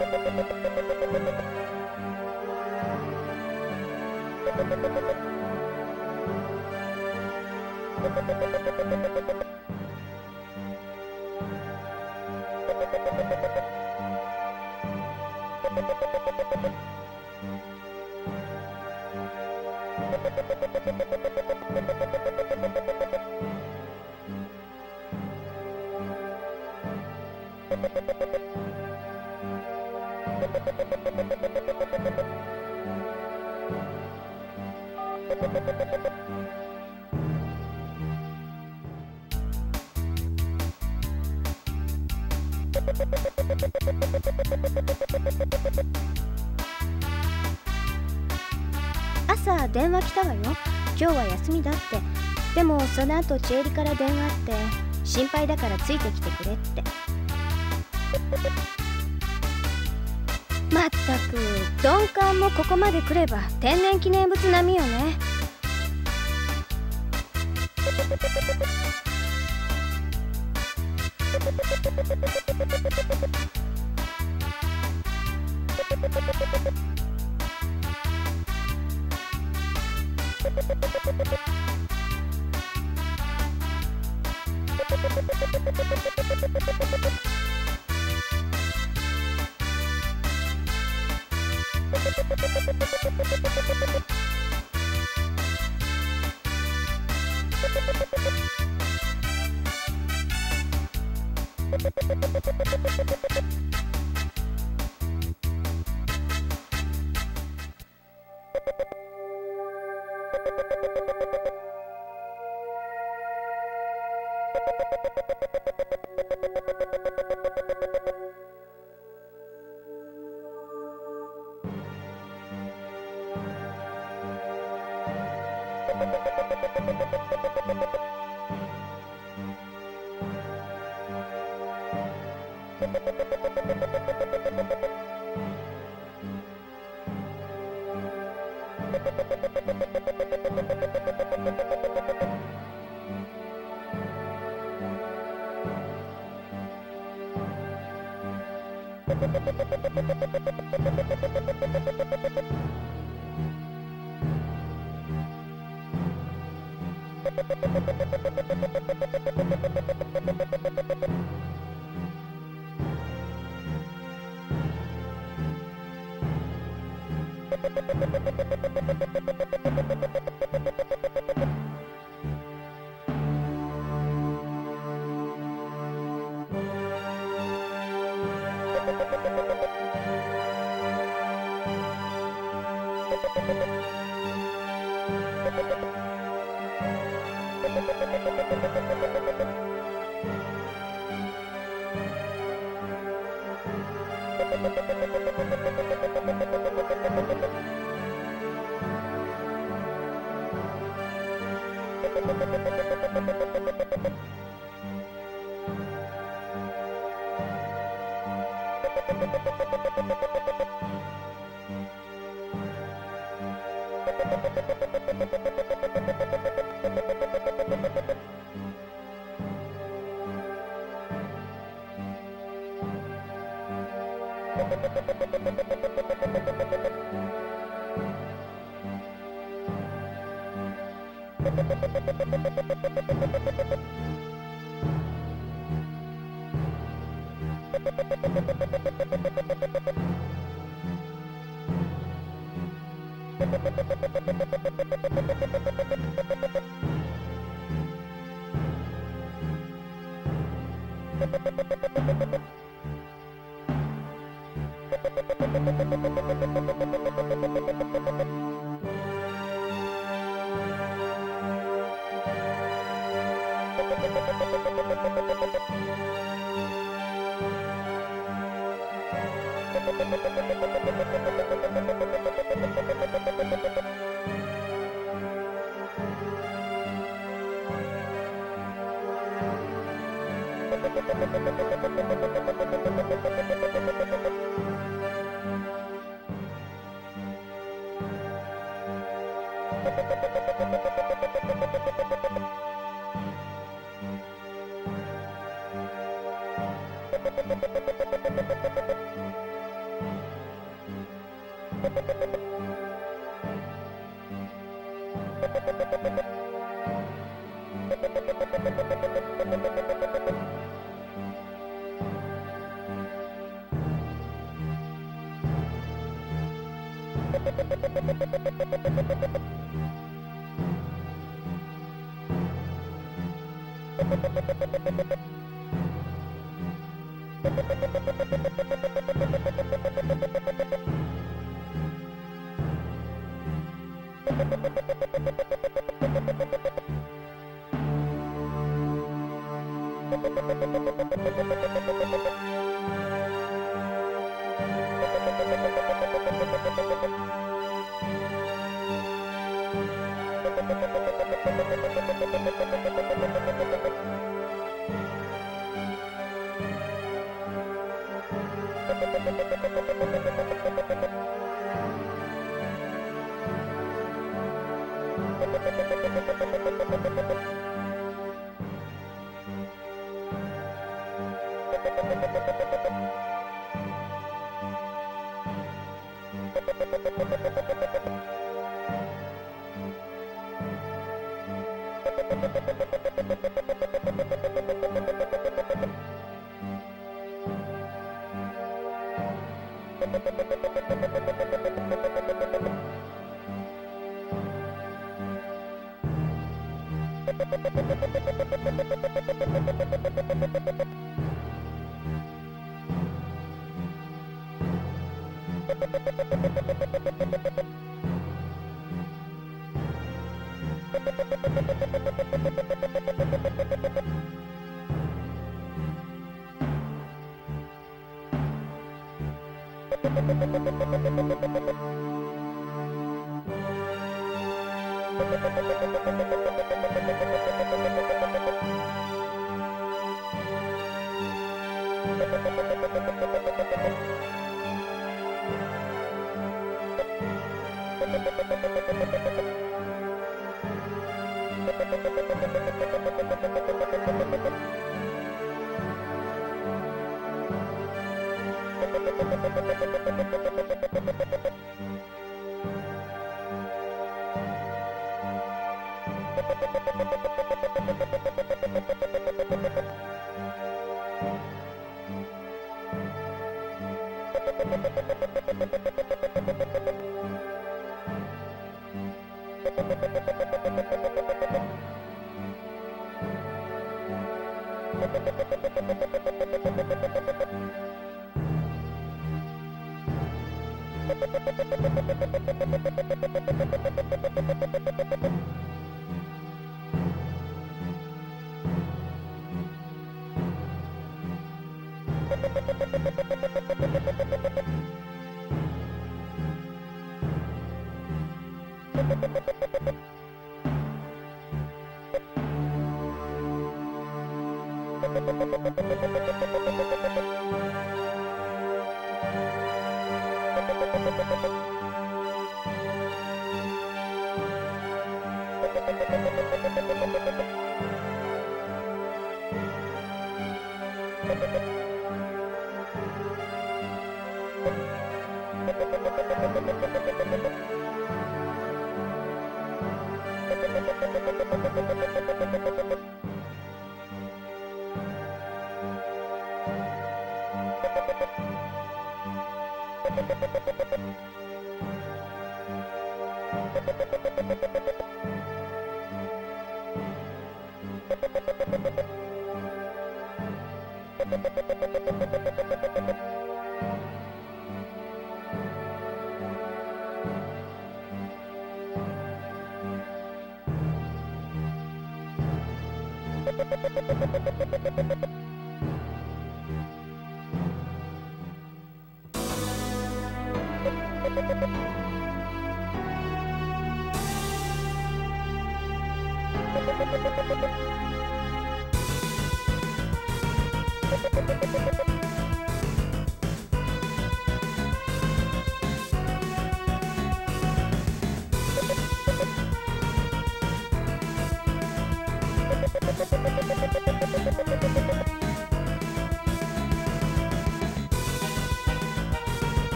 朝電話来たわよ。今日は休みだって。でもその後チエリから電話あって、心配だからついてきてくれって。まったく鈍感もここまで来れば天然記念物並みよね。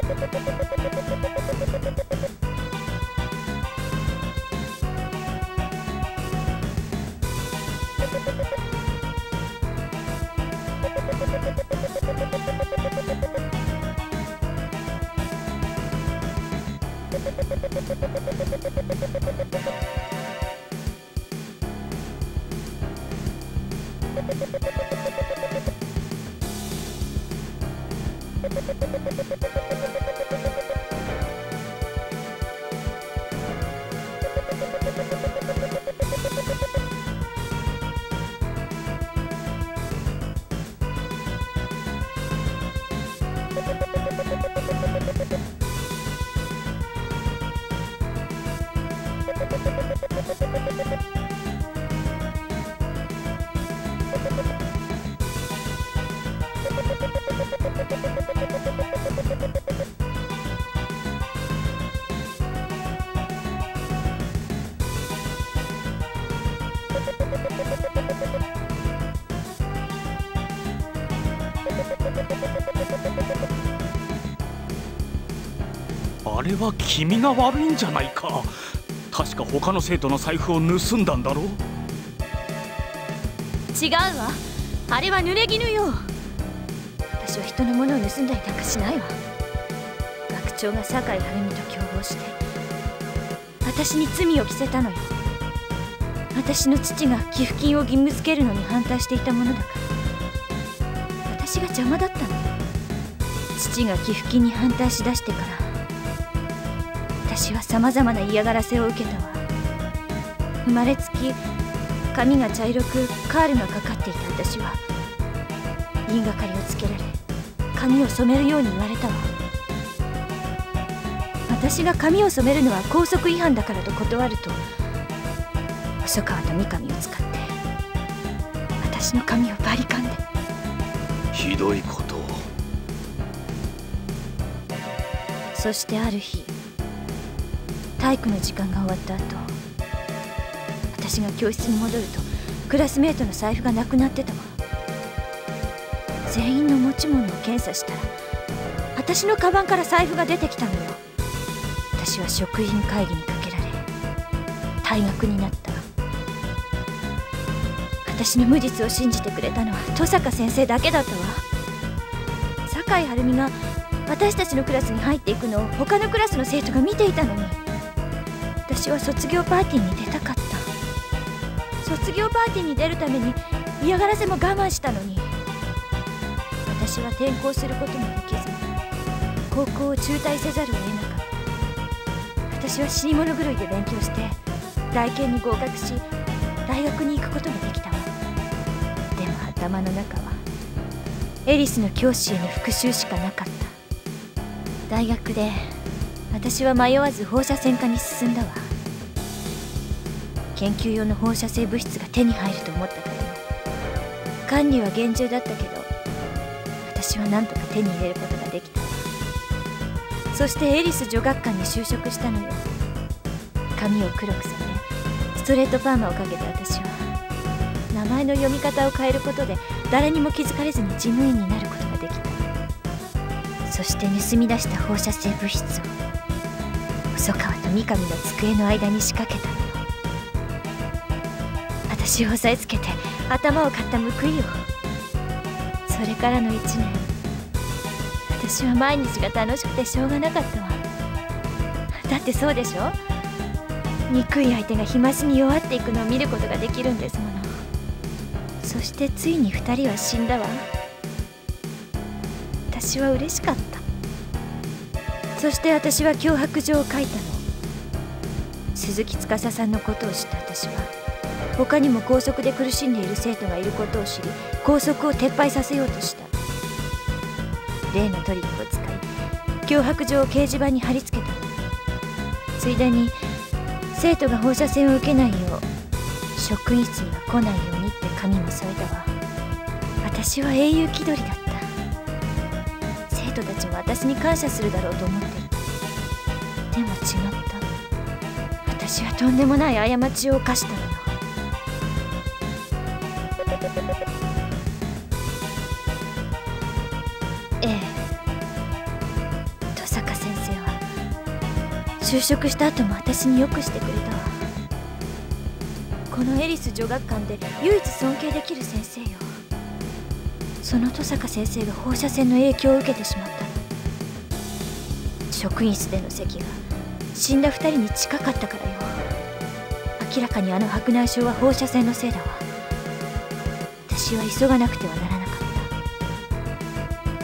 あれは君が悪いんじゃないか。確か他の生徒の財布を盗んだんだろう。 違うわ、あれは濡れ衣よ。私は人のものを盗んだりなんかしないわ。学長が酒井晴美と共謀して私に罪を着せたのよ。私の父が寄付金を義務付けるのに反対していたものだから私が邪魔だったのよ。父が寄付金に反対しだしてから私はさまざまな嫌がらせを受けたわ。生まれつき髪が茶色くカールがかかっていた私は言いがかりをつけられ髪を染めるように言われたわ。私が髪を染めるのは校則違反だからと断ると細川と三上を使って私の髪をバリカンで。 ひどいことを。 そしてある日体育の時間が終わった後、私が教室に戻るとクラスメートの財布がなくなってたわ。全員の持ち物を検査したら私のカバンから財布が出てきたのよ。私は職員会議にかけられ退学になった。私の無実を信じてくれたのは登坂先生だけだったわ。酒井晴美が私たちのクラスに入っていくのを他のクラスの生徒が見ていたのに、私は卒業パーティーに出たかった。卒業パーティーに出るために嫌がらせも我慢したのに、私は転校することもできず高校を中退せざるを得なかった。私は死に物狂いで勉強して大研に合格し大学に行くことができたわ。でも頭の中はエリスの教師への復讐しかなかった。大学で私は迷わず放射線科に進んだわ。研究用の放射性物質が手に入ると思ったからよ。管理は厳重だったけど私は何とか手に入れることができたわ。そしてエリス女学館に就職したのよ。髪を黒く染めストレートパーマをかけた私は名前の読み方を変えることで誰にも気づかれずに事務員になることができた。そして盗み出した放射性物質を細川と三上の机の間に仕掛けたのよ。私を押さえつけて頭を買った報いよ。それからの1年私は毎日が楽しくてしょうがなかったわ。だってそうでしょ、憎い相手が日増しに弱っていくのを見ることができるんですもの。そしてついに2人は死んだわ。私は嬉しかった。そして私は脅迫状を書いたの。鈴木司さんのことを知った私は他にも校則で苦しんでいる生徒がいることを知り校則を撤廃させようとした。例のトリックを使い脅迫状を掲示板に貼り付けたの。ついでに生徒が放射線を受けないよう職員室には来ないようにって紙も添えたわ。私は英雄気取りだった。生徒たちも私に感謝するだろうと思っていた。でも違った。私はとんでもない過ちを犯したのよ。ええ、登坂就職した後も私によくしてくれたわ。このエリス女学館で唯一尊敬できる先生よ。その登坂先生が放射線の影響を受けてしまったの。職員室での席が死んだ2人に近かったからよ。明らかにあの白内障は放射線のせいだわ。私は急がなくてはならなかった。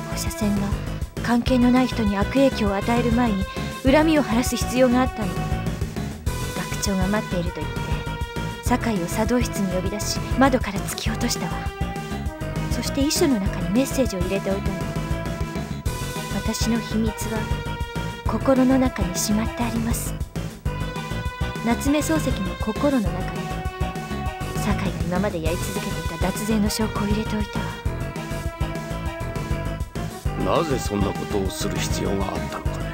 放射線が関係のない人に悪影響を与える前に恨みを晴らす必要があったの。学長が待っていると言って酒井を茶道室に呼び出し窓から突き落としたわ。そして遺書の中にメッセージを入れておいたの。私の秘密は心の中にしまってあります。夏目漱石の心の中に酒井が今までやり続けていた脱税の証拠を入れておいたわ。 なぜそんなことをする必要があったのかね。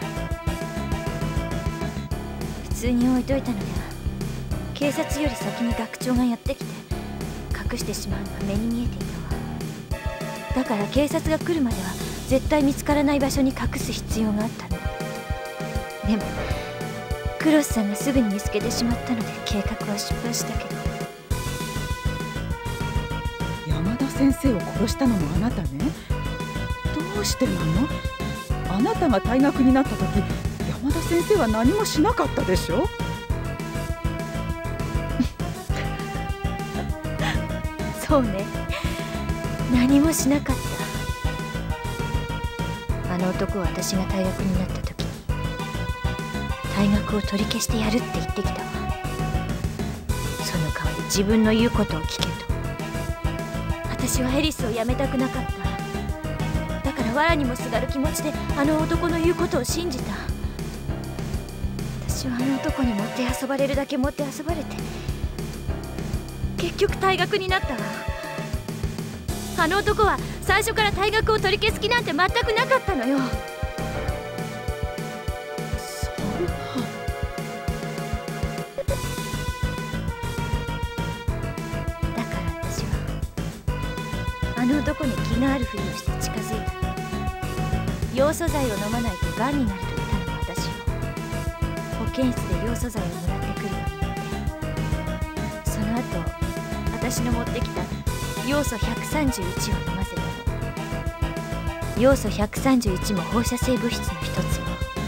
普通に置いといたのでは警察より先に学長がやってきて隠してしまうのは目に見えていたわ。だから警察が来るまでは絶対見つからない場所に隠す必要があったの。でもクロスさんがすぐに見つけてしまったので計画は失敗したけど。 山田先生を殺したのもあなたね。どうしてなの？あなたが退学になった時山田先生は何もしなかったでしょ。 そうね、何もしなかった。あの男は私が退学になった時に退学を取り消してやるって言ってきたわ。その代わり自分の言うことを聞けと。私はエリスを辞めたくなかった。だから藁にもすがる気持ちであの男の言うことを信じた。私はあの男にもてあそばれるだけもてあそばれて結局退学になったわ。あの男は最初から退学を取り消す気なんて全くなかったのよ。 そんな。 だから私はあの男に気があるふりをして近づいた。要素剤を飲まないと癌になると言ったのも私よ。保健室で要素剤をもらってくるように言って、その後私の持ってきた要素131を飲ませたの。要素131も放射性物質の一つよ。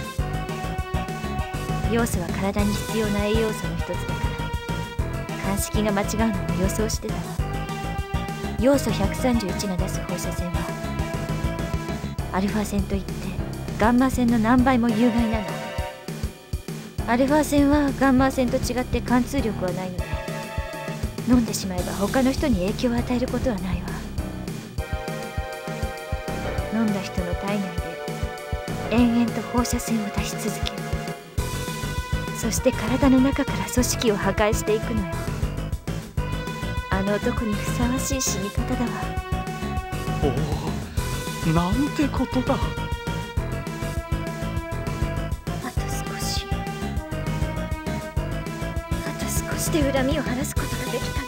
要素は体に必要な栄養素の一つだから鑑識が間違うのも予想してたわ。要素131が出す放射線はアルファ線といってガンマ線の何倍も有害なの。アルファ線はガンマ線と違って貫通力はないので飲んでしまえば他の人に影響を与えることはないわ。飲んだ人の体内で延々と放射線を出し続ける。そして体の中から組織を破壊していくのよ。あの男にふさわしい死に方だわ。 おお、なんてことだ。 あと少しで恨みを晴らすことができた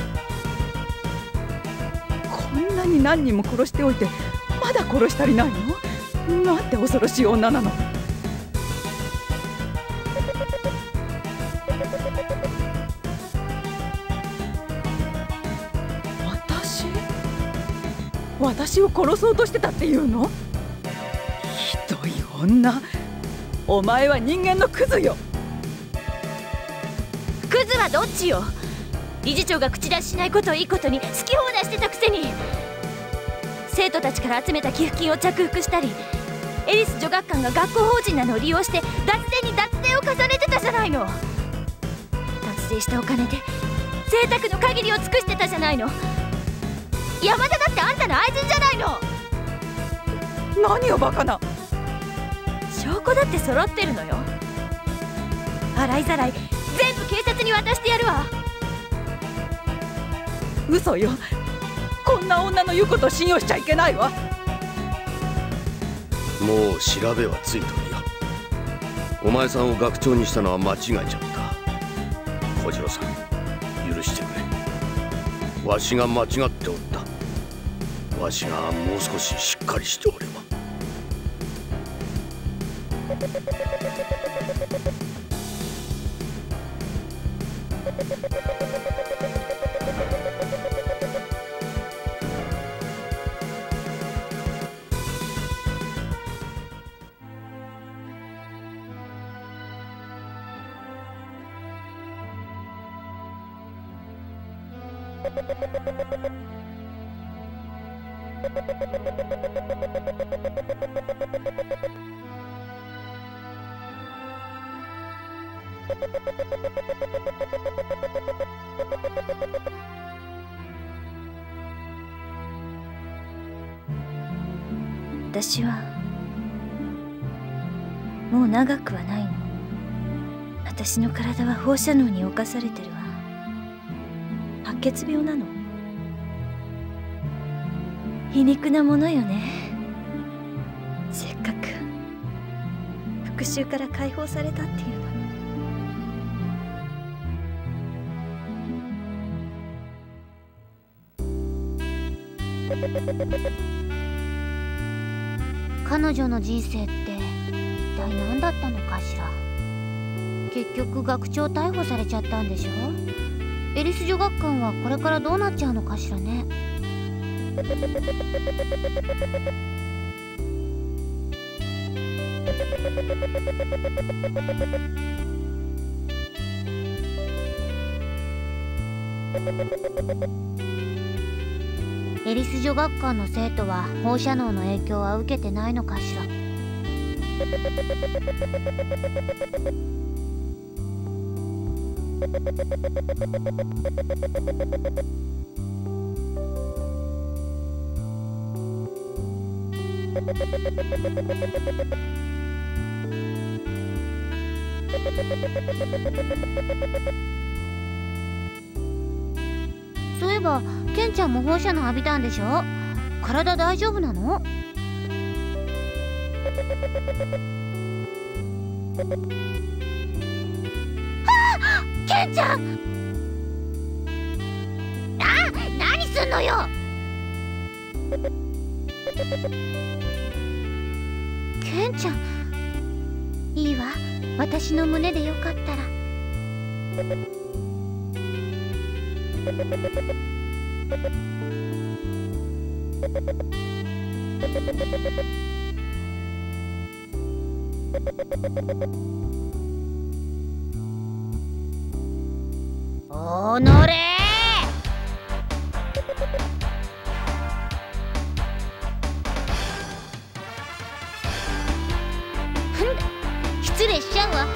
のに。 こんなに何人も殺しておいてまだ殺したりないの？なんて恐ろしい女なの。私を殺そうとしてたっていうの？ひどい女。お前は人間のクズよ。 クズはどっちよ。理事長が口出ししないことをいいことに好き放題してたくせに。生徒たちから集めた寄付金を着服したり、エリス女学館が学校法人なのを利用して脱税に脱税を重ねてたじゃないの。脱税したお金で贅沢の限りを尽くしてたじゃないの。山田だってあんたの愛人じゃないの。 何よバカな。 証拠だって揃ってるのよ。洗いざらい全部警察に渡してやるわ。 嘘よ。こんな女の言うことを信用しちゃいけないわ。 もう調べはついとるよ。お前さんを学長にしたのは間違えちゃった。小次郎さん、許してくれ。わしが間違っておった。わしがもう少ししっかりしておれば。 私はもう長くはないの。私の体は放射能に侵されてるわ。白血病なの。皮肉なものよね。せっかく復讐から解放されたっていうのに。 彼女の人生って一体何だったのかしら。結局学長逮捕されちゃったんでしょ。エリス女学館はこれからどうなっちゃうのかしらね。エリス女学館の生徒は放射能の影響は受けてないのかしら。そういえばケンちゃんも放射能浴びたんでしょ。体大丈夫なの？ケンちゃん！何すんのよ！ケンちゃん、いいわ。私の胸でよかったら。おのれ失礼しちゃうわ。